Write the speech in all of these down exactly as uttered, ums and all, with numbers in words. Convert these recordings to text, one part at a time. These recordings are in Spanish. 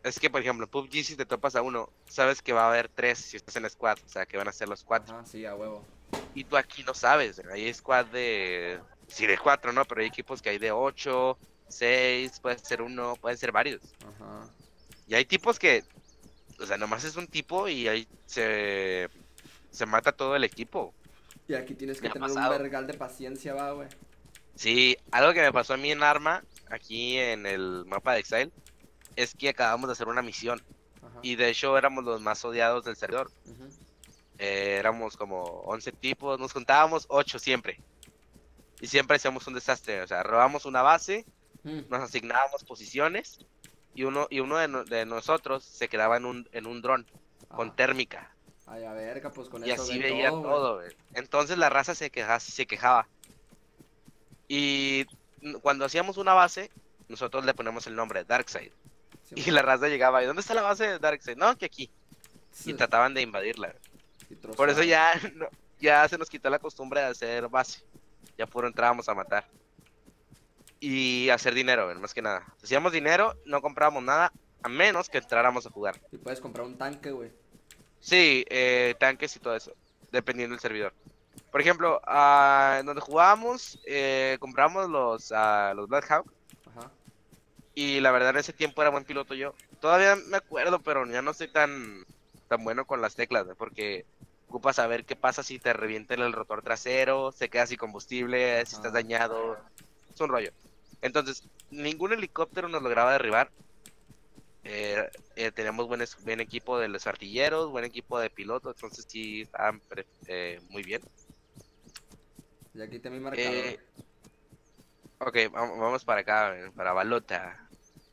Es que, por ejemplo, en P U B G si te topas a uno, sabes que va a haber tres si estás en squad, o sea, que van a ser los cuatro. Ajá, sí, a huevo. Y tú aquí no sabes, hay squad de, sí, de cuatro, ¿no? Pero hay equipos que hay de ocho, seis, puede ser uno, pueden ser varios. Ajá. Y hay tipos que, o sea, nomás es un tipo y ahí se, se mata todo el equipo. Y aquí tienes que Me ha tener un pasado. vergal de paciencia, va, güey. Sí, algo que me pasó a mí en Arma, aquí en el mapa de Exile, es que acabamos de hacer una misión. Ajá. Y de hecho éramos los más odiados del servidor. Ujú. Eh, éramos como once tipos, nos juntábamos ocho siempre. Y siempre hacíamos un desastre. O sea, robamos una base, Mm. nos asignábamos posiciones y uno, y uno de, no- de nosotros se quedaba en un, en un dron con Ajá. térmica. Ay, a verga, pues con Y eso así ven veía todo, güey. todo, güey. Entonces la raza se quejaba, se quejaba. Y n- cuando hacíamos una base, nosotros le ponemos el nombre Darkseid. Y Simón. la raza llegaba, ¿y dónde está la base de Darkseid? No, que aquí. Y Sí. trataban de invadirla. Y Por eso troceaban. ya, no- ya se nos quitó la costumbre de hacer base. Ya puro entrábamos a matar. Y hacer dinero, güey, más que nada. Hacíamos dinero, no comprábamos nada, a menos que entráramos a jugar. Y puedes comprar un tanque, güey. Sí, eh, tanques y todo eso, dependiendo del servidor. Por ejemplo, ah, en donde jugábamos, eh, compramos los, ah, los Black Hawk. Ajá. Y la verdad, en ese tiempo era buen piloto yo. Todavía me acuerdo, pero ya no estoy tan, tan bueno con las teclas, güey, porque ocupas saber qué pasa si te revienta el rotor trasero, se queda sin combustible, si estás Ajá. dañado. Es un rollo. Entonces, ningún helicóptero nos lograba derribar. Eh, eh, teníamos buen, es- buen equipo de los artilleros, buen equipo de pilotos, entonces sí estaban pre- eh, muy bien. Y aquí está mi marcador. Eh, ok, vam- vamos para acá, güey, para Balota.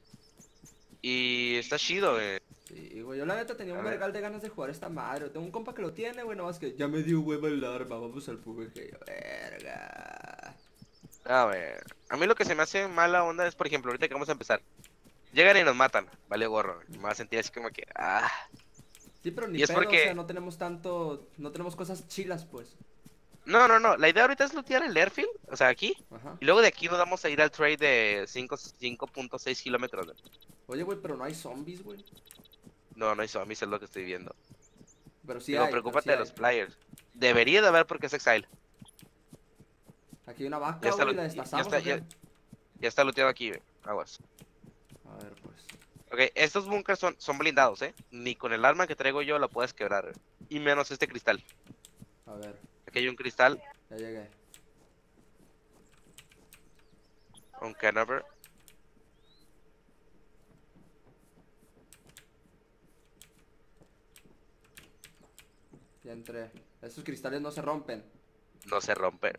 Y está chido, güey. Sí, güey, yo la neta tenía A un ver. vergal de ganas de jugar esta madre. Tengo un compa que lo tiene, güey, nomás que ya me dio hueva el arma, vamos al P U B G. Yo, verga. A ver, a mí lo que se me hace mala onda es, por ejemplo, ahorita que vamos a empezar, llegan y nos matan, vale gorro, güey. Me voy a sentir así como que, ah. Sí, pero ni Y es pedo, o sea, porque, no tenemos tanto, no tenemos cosas chilas, pues. no, no, no, la idea ahorita es lootear el airfield, o sea, aquí, Ajá. y luego de aquí nos vamos a ir al trade de cinco cinco punto seis kilómetros, güey. Oye, güey, pero no hay zombies, güey. No, no hay zombies, es lo que estoy viendo. Pero sí Digo, hay, pero sí preocúpate de hay. los players. Debería de haber porque es Exile. Aquí hay una Ya vaca, está, güey, lu- ¿la ya ya destazamos está, o qué? ya, ya está looteado aquí, güey. Aguas. A ver, pues. Ok, estos bunkers son, son blindados, ¿eh? Ni con el arma que traigo yo la puedes quebrar, güey. Y menos este cristal. A ver, Aquí hay un cristal, ya llegué. un canover. Ya entré. Esos cristales no se rompen. No se rompe.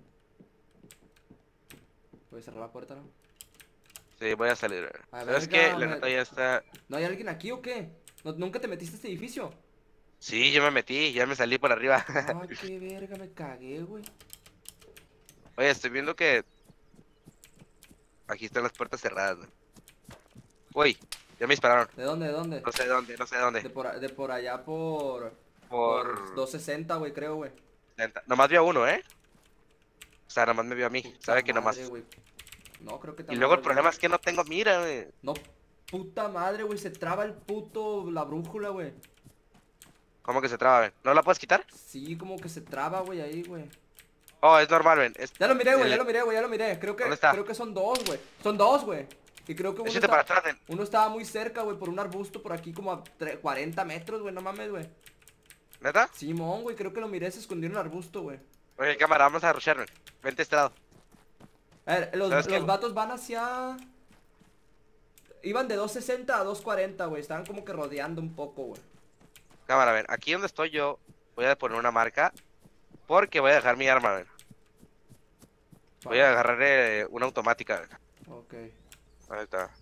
Voy a cerrar la puerta, ¿no? Sí, voy a salir, güey. A ¿Sabes qué? verga, La me... neta ya está. ¿No hay alguien aquí o qué? ¿No- ¿Nunca te metiste a este edificio? Sí, yo me metí, ya me salí por arriba. Ay, qué verga, me cagué, güey. Oye, estoy viendo que aquí están las puertas cerradas, güey. Uy, ya me dispararon. ¿De dónde, de dónde? No sé de dónde, no sé de dónde. De por, a- de por allá por... Por. Por doscientos sesenta, güey, creo, güey. setenta. Nomás vio a uno, ¿eh? O sea, nomás me vio a mí. Puta Sabe que madre, nomás. güey. No, creo que Y también luego lo el vi. problema es que no tengo mira, güey. No, puta madre, güey. Se traba el puto... La brújula, güey. ¿Cómo que se traba, güey? ¿No la puedes quitar? Sí, como que se traba, güey, ahí, güey. Oh, es normal, güey. Es... Ya lo miré, güey, ya el- lo miré, güey, ya lo miré. Creo ¿Dónde que, está? creo que son dos, güey. Son dos, güey. Y creo que uno Échate para está... atrás, güey. Uno estaba muy cerca, güey, por un arbusto por aquí como a tre- cuarenta metros, güey. No mames, güey. ¿Neta? Simón, güey, creo que lo miré, se escondió en el arbusto, güey. Oye, cámara, vamos a rushear, güey. Vente a este lado. A ver, los, ¿Sabes qué? los vatos van hacia... Iban de doscientos sesenta a doscientos cuarenta, güey. Estaban como que rodeando un poco, güey. Cámara, ven. Aquí donde estoy yo, voy a poner una marca. Porque voy a dejar mi arma, güey. Voy a agarrar eh, una automática, güey. Ok. Ahí está.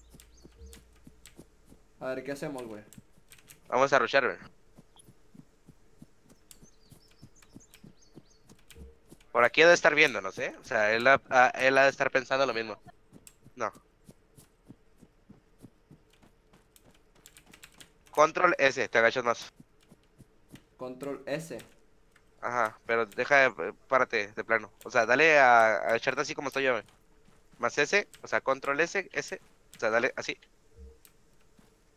A ver, ¿qué hacemos, güey? Vamos a rushear, güey. Por aquí ha de estar viendo, no sé. O sea, él ha, ha- él ha de estar pensando lo mismo. No. Control S, te agachas más. Control S. Ajá, pero deja de, párate de plano. O sea, dale a, a echarte así como estoy yo, güey. Más S, o sea, control S, S. O sea, dale así.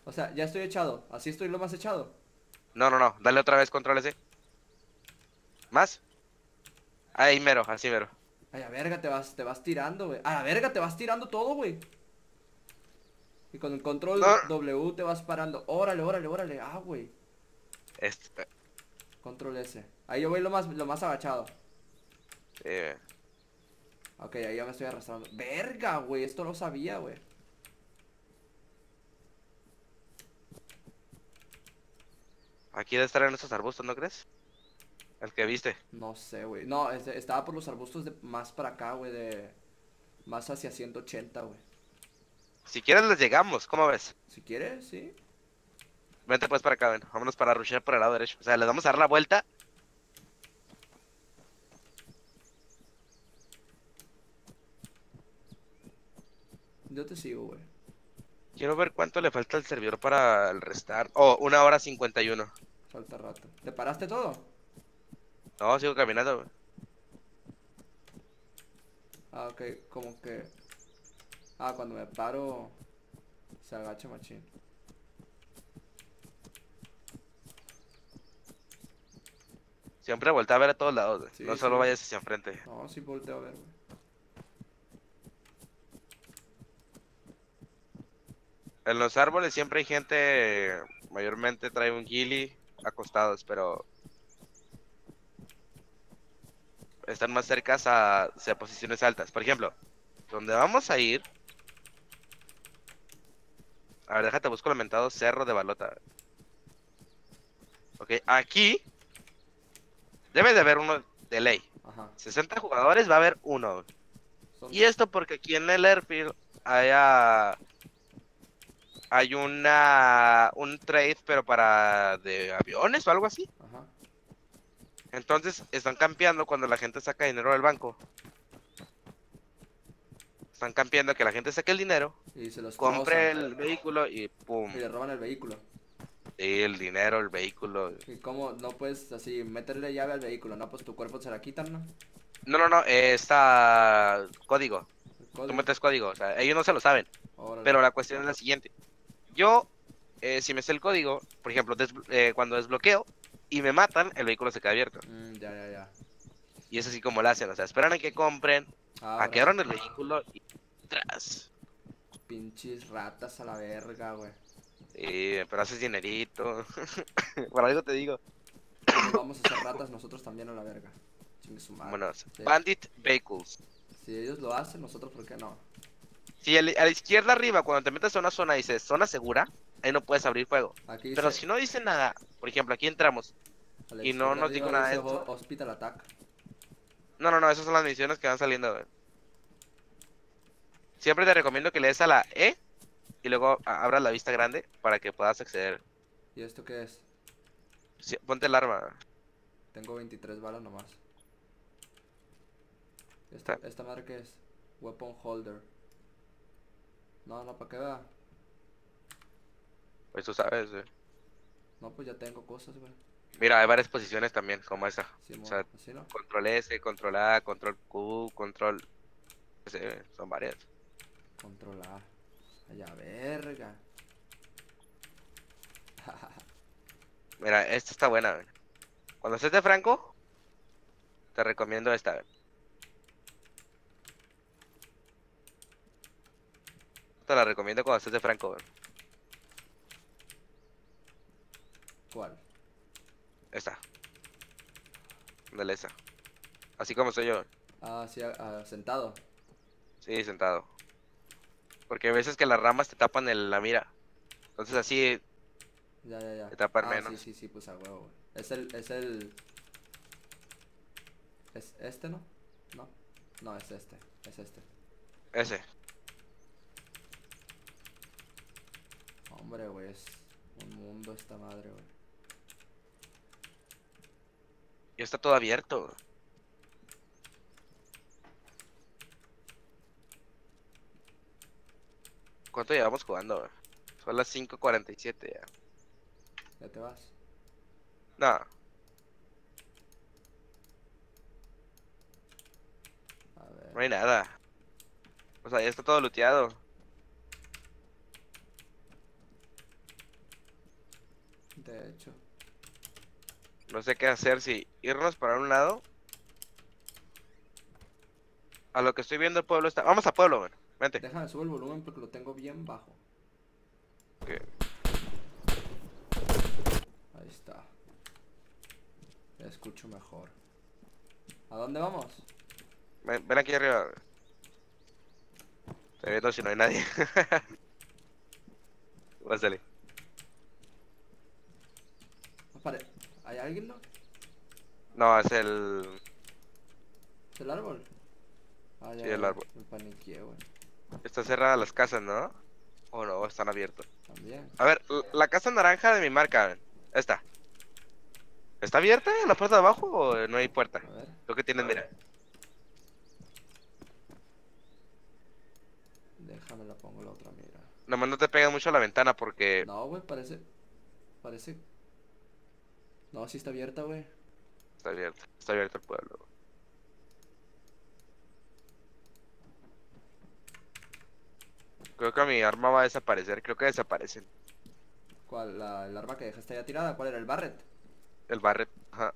O sea, ya estoy echado. Así estoy lo más echado. No, no, no. Dale otra vez control ese. ¿Más? Ahí mero, así mero. Ay, a verga, te vas, te vas tirando, güey. A la verga, te vas tirando todo, güey. Y con el No. control W te vas parando. Órale, órale, órale. Ah, güey. Este, Control S. Ahí yo voy lo más, lo más agachado. eh, Ok, ahí ya me estoy arrastrando. Verga, güey. Esto no sabía, güey. aquí debe estar en esos arbustos, ¿no crees? El que viste. No sé, güey. No, este, estaba por los arbustos de más para acá, güey. De más hacia ciento ochenta, güey. Si quieres les llegamos, ¿cómo ves? Si quieres, sí. Vente pues para acá, ven. Vámonos para rushear por el lado derecho. O sea, les vamos a dar la vuelta. Yo te sigo, güey. Quiero ver cuánto le falta al servidor para el restart. Oh, una hora cincuenta y uno. Falta rato. ¿Te paraste todo? No, sigo caminando, güey. Ah, ok. Como que... Ah, cuando me paro... Se agacha machín. Siempre voltea a ver a todos lados, güey. Sí, No sí. solo vayas hacia enfrente. No, sí volteo a ver, güey. En los árboles siempre hay gente, mayormente trae un ghillie acostados, pero están más cercas a, hacia posiciones altas. Por ejemplo, donde vamos a ir, a ver, déjate busco el mentado Cerro de Balota. Ok, aquí debe de haber uno de ley. Ajá. sesenta jugadores va a haber uno. Son... Y esto porque aquí en el airfield haya, hay una un trade, pero para de aviones o algo así. Ajá. Entonces están campeando cuando la gente saca dinero del banco. Están campeando que la gente saque el dinero, Y se los compre trozan. el vehículo y pum. Y le roban el vehículo. Sí, el dinero, el vehículo. ¿Y cómo no puedes así meterle llave al vehículo? No, pues tu cuerpo se la quitan, ¿no? No, no, no, eh, está código. El Tú código. metes código, o sea, ellos no se lo saben. Órale. Pero la cuestión es la siguiente. Yo, eh, si me sé el código, por ejemplo, des- eh, cuando desbloqueo y me matan, el vehículo se queda abierto. Mm, ya, ya, ya. Y es así como lo hacen, o sea, esperan a que compren, a que Ahora sí. abran el vehículo y tras. Pinches ratas a la verga, güey. Sí, pero haces dinerito. Por algo te digo. Pues nos vamos a hacer ratas nosotros también a la verga. Chingue su madre. Vámonos. Sí. Bandit Vehicles. Si ellos lo hacen, nosotros, ¿por qué no? Si el- a la izquierda arriba, cuando te metes a una zona, dice zona segura, ahí no puedes abrir fuego. Aquí Pero dice, si no dice nada, por ejemplo, aquí entramos a la y no izquierda nos dijo arriba nada de dice ho- esto. Hospital Attack. No, no, no, esas son las misiones que van saliendo, güey. Siempre te recomiendo que le des a la E y luego a- abras la vista grande para que puedas acceder. ¿Y esto qué es? Sí, ponte el arma. Tengo veintitrés balas nomás. ¿Esta, esta madre qué es? Weapon Holder. No, no, ¿para qué va? Pues tú sabes, güey. No, pues ya tengo cosas, güey. Mira, hay varias posiciones también, como esa. O Simón, sea, así no. control S, control A, control Q, control... S, son varias. Controlar. Allá, verga. Mira, esta está buena, güey. Cuando estés de Franco, te recomiendo esta, güey. Te la recomiendo cuando estés de Franco, güey. ¿Cuál? Esta. Dale esa. Así como soy yo, güey. Ah, sí, ah, ah, sentado. Sí, sentado. Porque hay veces que las ramas te tapan el- la mira. Entonces así Ya, ya, ya. te tapan Ah, sí, menos. sí, sí, pues a huevo, güey. Es el, es el... ¿Es este, no? No. No, es este. Es este. Ese. Hombre, güey, es un mundo esta madre, güey. Y está todo abierto, güey. ¿Cuánto llevamos jugando, güey? Son las cinco cuarenta y siete ya. Ya te vas. No, A no hay ver. nada. O sea, ya está todo looteado. De hecho. No sé qué hacer, si irnos para un lado. A lo que estoy viendo el pueblo está... Vamos a pueblo, bueno. Vente. Déjame subir el volumen porque lo tengo bien bajo. Okay. Ahí está. Ya escucho mejor. ¿A dónde vamos? Ven, ven aquí arriba. Estoy viendo si no hay nadie. Va a salir. Pare. ¿Hay alguien, no? No, es el... ¿Es el árbol? Ah, ya, Sí, el ya, árbol. me paniqué, güey. Está cerrada las casas, ¿no? O no, están abiertas. También. A ver, l- la casa naranja de mi marca, ven. Esta. ¿Está abierta la puerta de abajo o no hay puerta? A ver. Lo que tienen, mira. Déjame la pongo la otra, mira. Nomás no te pegan mucho a la ventana porque... No, güey, parece. Parece. No, sí está abierta, güey. Está abierto, está abierto el pueblo. Creo que mi arma va a desaparecer, creo que desaparecen. ¿Cuál? La, el arma que dejaste ya tirada. ¿Cuál era? ¿El Barret? El Barret, ajá.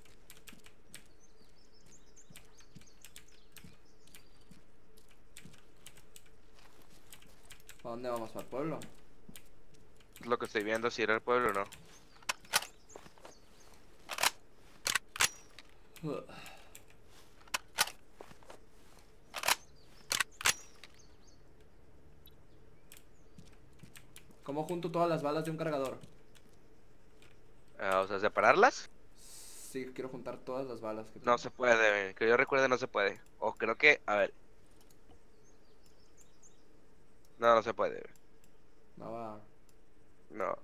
¿A dónde vamos? ¿Para el pueblo? Es lo que estoy viendo, si era el pueblo o no. ¿Cómo junto todas las balas de un cargador? Ah, o sea, separarlas. Sí, quiero juntar todas las balas que No tengo. se puede, que yo recuerde no se puede. O creo que, a ver. No, no se puede. No va. No.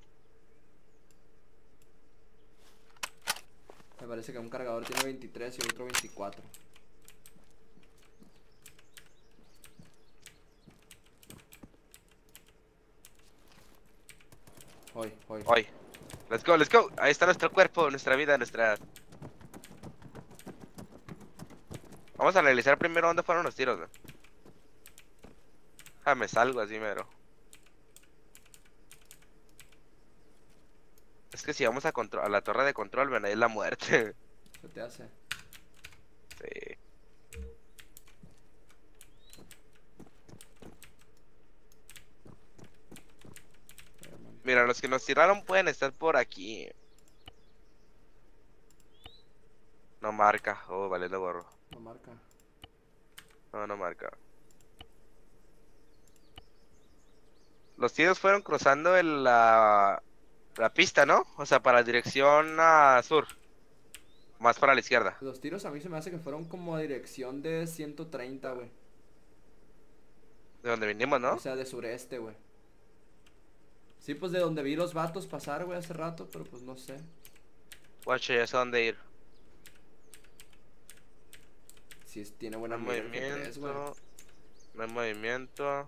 Me parece que un cargador tiene veintitrés y otro veinticuatro. Hoy, hoy. Hoy. Let's go, let's go. Ahí está nuestro cuerpo, nuestra vida, nuestra... Vamos a analizar primero dónde fueron los tiros, ¿no? Ah, me salgo así, mero. Es que si vamos a, contro- a la torre de control, ven, ahí es la muerte. ¿Qué te hace? Sí. Mira, los que nos tiraron pueden estar por aquí. No marca. Oh, vale, lo borro. No marca. No, no marca. Los tiros fueron cruzando el, la, la pista, ¿no? O sea, para dirección a sur. Más para la izquierda. Los tiros a mí se me hace que fueron como a dirección de ciento treinta, güey. De donde vinimos, ¿no? O sea, de sureste, güey. Sí, pues de donde vi los vatos pasar, güey, hace rato, pero pues no sé. Guacho, ya sé dónde ir. Si es- tiene No buena hay mira el G tres, güey. movimiento. No hay movimiento.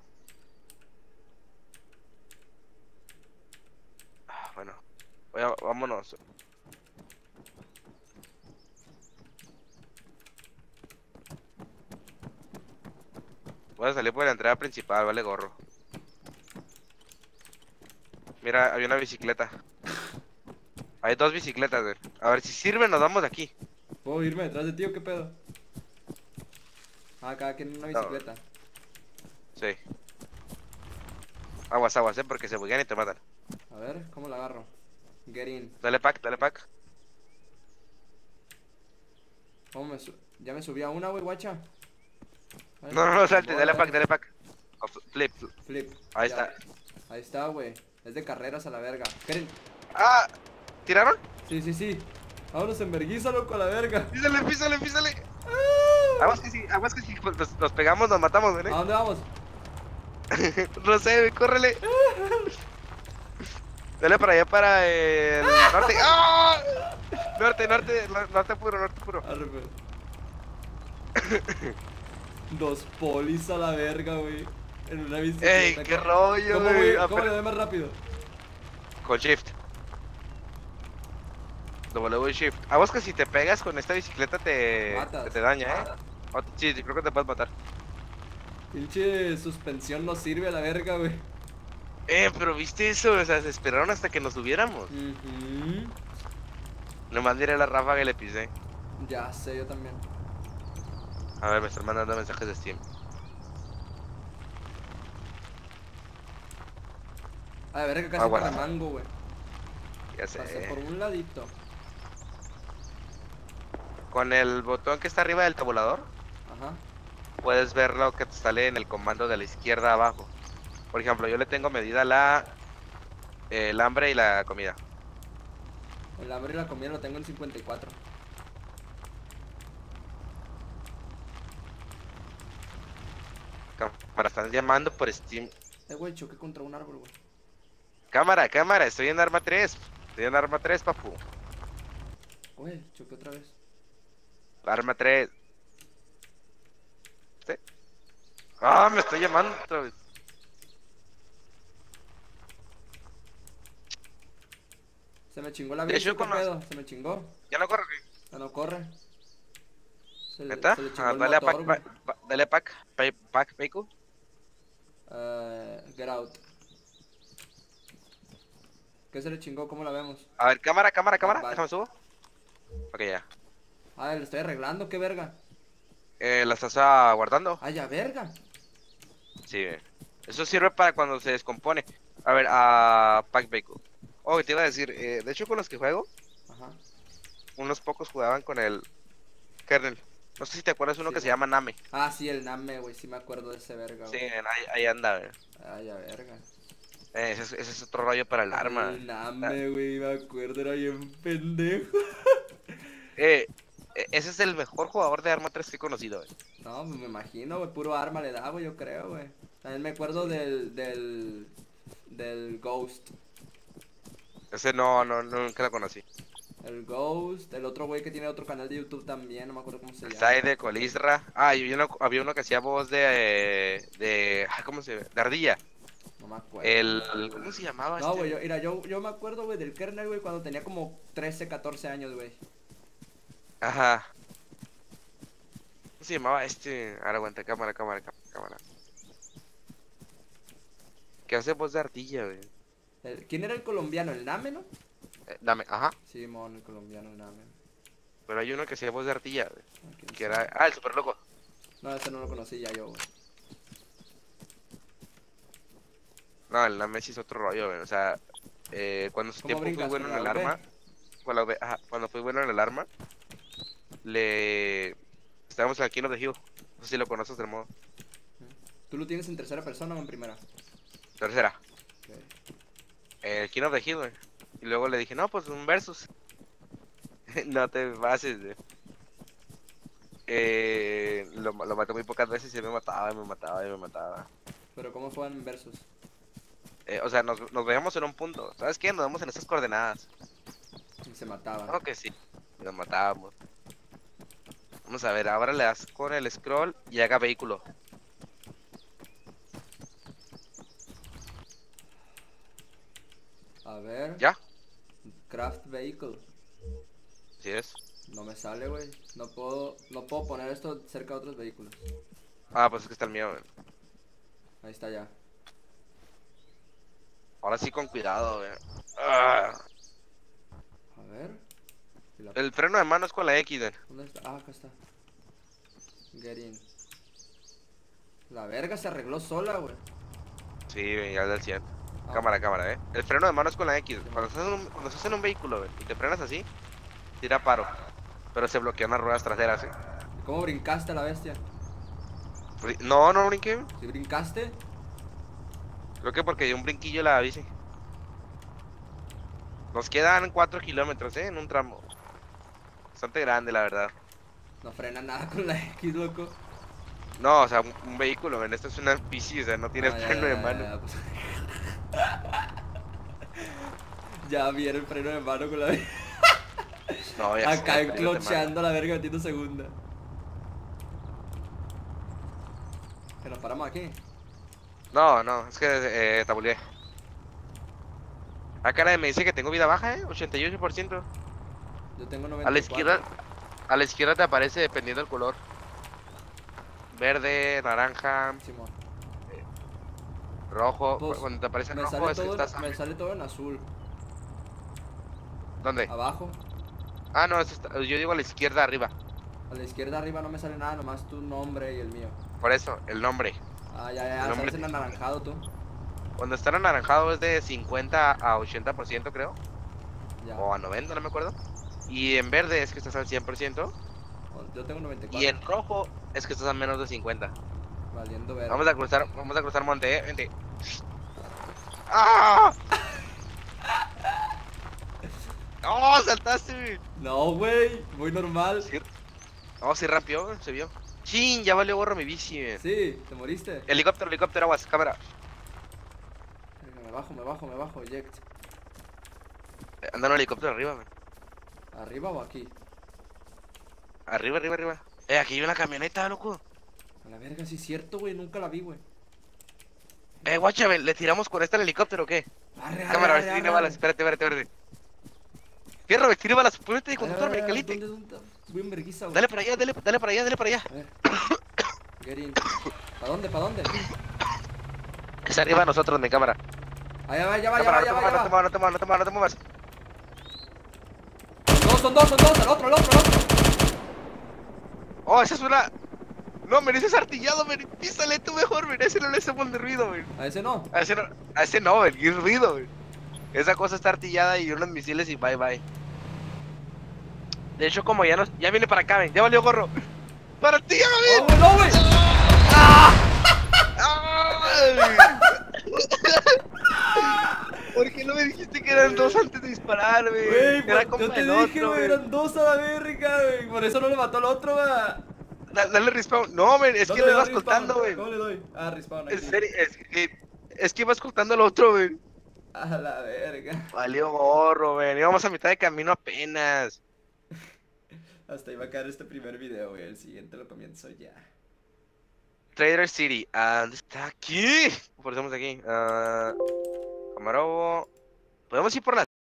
Ah, bueno. Oye, vámonos. Voy a salir por la entrada principal, vale gorro. Mira, había una bicicleta. Hay dos bicicletas, güey. A ver si sirve, nos vamos de aquí. ¿Puedo irme detrás de ti o qué pedo? Ah, cada quien en una No. bicicleta. Sí. Aguas, aguas, eh, porque se buguean y te matan. A ver, ¿cómo la agarro? Get in. Dale pack, dale pack. ¿Cómo me su- ya me subí a una, güey, guacha. A ver, No, no, no, salte, voy, dale a pack, ver. dale pack. O fl- Flip. Flip. Ahí Ya. está. Ahí está, güey. Es de carreras a la verga. Get in. ¡Ah! ¿Tiraron? Sí, sí, sí. Vámonos en verguiza, loco, a la verga. Písale, písale, písale. Aguas que sí, aguas que sí, pues, nos, nos pegamos, nos matamos, ¿A güey. dónde vamos? No sé, güey, córrele. Dale para allá, para el norte. ¡Ah! Norte, norte, no- norte puro, norte puro. Arre, pues. Dos polis a la verga, güey. En una bicicleta. ¡Ey, qué rollo, ¿Cómo, güey! voy- Ah, ¿Cómo le pero- doy más rápido? Con shift. W y shift. Aguas que si te pegas con esta bicicleta te, Matas. te, te daña, ¿eh? O- sí, creo que te puedes matar. Pinche suspensión no sirve a la verga, güey. Eh, pero viste eso, o sea, se esperaron hasta que nos subiéramos. Ujú. Nomás miré la ráfaga y le pisé. Ya sé, yo también. A ver, me están mandando mensajes de Steam. A ver, que casi me Agua, remango, güey. ya Pasé sé. por un ladito. Con el botón que está arriba del tabulador, Ajá. puedes ver lo que te sale en el comando de la izquierda abajo. Por ejemplo, yo le tengo medida la, el hambre y la comida. El hambre y la comida lo tengo en cincuenta y cuatro. Cámara, están llamando por Steam. Eh, güey, choqué contra un árbol, güey. Cámara, cámara, estoy en arma tres. Estoy en arma tres, papu. Güey, choqué otra vez. Arma tres. ¿Sí? Ah, me estoy llamando otra vez. Se me chingó la De bici, hecho, ¿qué con los... pedo? Se me chingó. Ya no corre. Ya no corre. Se le, ¿Neta? se le chingó Ah, el dale a motor, pack, güey. pa- pa- dale a pack, pa- pack, Peiku. Eh, get out. ¿Qué se le chingó? ¿Cómo la vemos? A ver, cámara, cámara, Back, cámara. back. Déjame subo. Ok, ya. Ah, le estoy arreglando, qué verga. Eh, ¿la estás ah, guardando? Ah, ya, verga. Sí. Eso sirve para cuando se descompone. A ver, a pack Peiku. Oh, te iba a decir, eh, de hecho con los que juego, Ajá. unos pocos jugaban con el kernel. No sé si te acuerdas uno Sí, que se güey. llama Name. Ah, sí, el Name, güey. Sí me acuerdo de ese verga, Sí, güey. ahí, ahí anda, güey. Ah, ya, verga. Eh, ese, es, ese es otro rollo para el arma. El Ah, Name, güey, me acuerdo, era bien pendejo. Eh, eh, ese es el mejor jugador de arma tres que he conocido, güey. No, pues me imagino, güey, puro arma le da, güey, yo creo, güey. También me acuerdo Sí. del, del, del Ghost. Ese no, no, nunca lo conocí. El Ghost, el otro güey que tiene otro canal de YouTube también, no me acuerdo cómo se El llama. Saide, Colisra. Ah, y había uno, había uno que hacía voz de, eh, de, ah, ¿cómo se llama? De ardilla. No me acuerdo. El, ¿cómo se llamaba No, este? güey, yo, mira, yo, yo me acuerdo, güey, del kernel, güey, cuando tenía como trece, catorce años, güey. Ajá. ¿Cómo se llamaba este? Ahora aguanta, cámara, cámara, cámara, cámara. Que hace voz de ardilla, güey. El- ¿Quién era el colombiano? ¿El Name, no? Eh, dame, ajá. Sí, mon, el colombiano, el Name. Pero hay uno que hacía voz de ardilla, güey. Ah, quién Que sabe. era, ah, el super loco. No, ese no lo conocí ya yo, güey. No, el Name sí es otro rollo, güey. O sea, eh, cuando su ¿Cómo tiempo fui brincas? bueno ¿Con en el la V? arma, cuando, ve- ajá, cuando fui bueno en el arma, le... Estábamos en el King of the Hill. No sé si lo conoces del modo. ¿Tú lo tienes en tercera persona o en primera? Tercera. Ok. El King of the Hill, güey. Y luego le dije, no, pues un versus. No te pases, güey. Eh, lo, lo maté muy pocas veces y me mataba y me mataba y me mataba. Pero ¿cómo juegan en versus? Eh, o sea, nos, nos veíamos en un punto. ¿Sabes qué? Nos vemos en estas coordenadas. Y se mataban. Claro que sí. Y nos matábamos. Vamos a ver, ahora le das con el scroll y haga vehículo. A ver. ¿Ya? Craft vehicle. Así es. No me sale, güey. No puedo, no puedo poner esto cerca de otros vehículos. Ah, pues es que está el mío, güey. Ahí está ya. Ahora sí con cuidado, güey. Ah, A ver. Y la- el freno de mano es con la X, güey. ¿Dónde está? Ah, acá está. Get in. La verga se arregló sola, güey. Sí, güey, ya del cien. Ah, Cámara, cámara, eh. El freno de mano es con la X. Cuando estás en un, cuando estás en un vehículo, güey, y te frenas así, tira paro. Pero se bloquean las ruedas traseras, eh. ¿Cómo brincaste a la bestia? Bri- No, no brinqué. ¿Si brincaste? Creo que porque dio un brinquillo la bici. Nos quedan cuatro kilómetros, eh, en un tramo. Bastante grande, la verdad. No frena nada con la X, loco. No, o sea, un, un vehículo, ven. Esto es una bici, o sea, no tiene Ah, ya, freno ya, de ya, mano. ya, pues. Ya viene el freno de mano con la bici. No, ya Acá sé, freno de mano. enclocheando la verga metiendo segunda. Que nos paramos aquí. No, no, es que eh, tabuleé. Ah, cara, me dice que tengo vida baja, eh, ochenta y ocho por ciento. Yo tengo noventa A la y cuatro. izquierda, a la izquierda te aparece dependiendo del color. Verde, naranja. Simón. Rojo, Pues, cuando te aparece en me rojo sale es que todo, estás... en- me sale todo en azul. ¿Dónde? Abajo. Ah, no, eso está- yo digo a la izquierda arriba. A la izquierda arriba no me sale nada, nomás tu nombre y el mío. Por eso, el nombre. Ah, ya, ya, El ya, nombre sales te en escoge. anaranjado tú. Cuando está en anaranjado es de cincuenta a ochenta por ciento creo. Ya. O a noventa, no me acuerdo. Y en verde es que estás al cien por ciento. Yo tengo noventa y Y cuatro. en rojo es que estás a menos de cincuenta. Valiendo ver. Vamos a cruzar, vamos a cruzar monte, eh, vente. ¡Ah! ¡Oh, saltaste! No, güey. Muy normal. Sí. Oh, sí, rápido, se vio. Chin, ya valió gorro mi bici, eh. Sí, te moriste. Helicóptero, helicóptero, aguas, cámara. Venga, me bajo, me bajo, me bajo. Eject. Eh, Anda un helicóptero arriba, man. ¿Arriba o aquí? Arriba, arriba, arriba. Eh, aquí hay una camioneta, loco. A la verga, sí es cierto, güey. Nunca la vi, güey. Eh, guacha, ¿le tiramos con esta al helicóptero o qué? Arre, arre, Cámara, a ver arre, si arre, tiene balas. arre. Espérate, espérate, espérate. Fierro, me tire balas. Ponete de Arre, conductor, arre, me arre, calite. ¿dónde, dónde? Voy en vergüenza, güey. Dale para allá, dale, dale para allá, dale para allá. A ver. Get in. ¿Para dónde, para dónde? Es arriba de nosotros, mi cámara. Ah, ya va, ya va, ya Cámara, va, ya no va, te ya muevas, no va. te muevas, no te muevas, no te muevas, no te muevas. Dos, son dos, son dos. Al otro, al otro, al otro. Oh, esa es una... No, men, ese es artillado, men. Písale tú mejor, men. Ese no le hacemos de ruido, men. A ese no. A ese no, a ese no, men. Y es ruido, men. Esa cosa está artillada y unos misiles y bye, bye. De hecho, como ya nos... Ya viene para acá, men. Ya valió gorro. ¡Para ti, ya, No, men! güey, no, güey. ¿Por qué no me dijiste que eran dos antes de disparar, güey? Güey, Era pues, compa yo te del dije, otro, güey, güey. eran dos a la verga, güey. Por eso no le mató al otro, güey. Da- Dale respawn. No, men, es que ¿Dónde lo le iba doy escoltando, respawn? güey. ¿Cómo le doy? Ah, respawn En aquí. serio, es que, es que iba escoltando al otro, güey. A la verga. Valió gorro, güey. Íbamos a mitad de camino apenas. Hasta iba a caer este primer video, güey. El siguiente lo comienzo ya. Trader City. Ah, ¿dónde está? Aquí. Por eso estamos aquí. Ah, Camarobo. Podemos ir por la